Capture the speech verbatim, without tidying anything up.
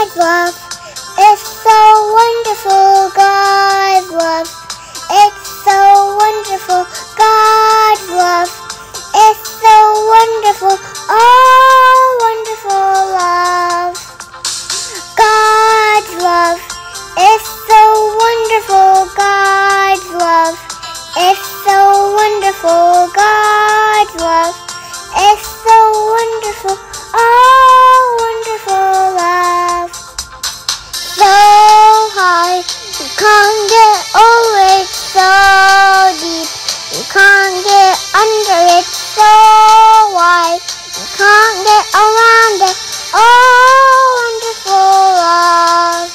God's love. It's so wonderful, God's love. It's so wonderful, God's love. It's so wonderful, oh, wonderful love. God's love. It's so wonderful, God's love. It's so wonderful, God's love. It's so wonderful, oh, wonderful love. So high, you can't get over it, so deep, you can't get under it, so wide, you can't get around it, oh, wonderful love.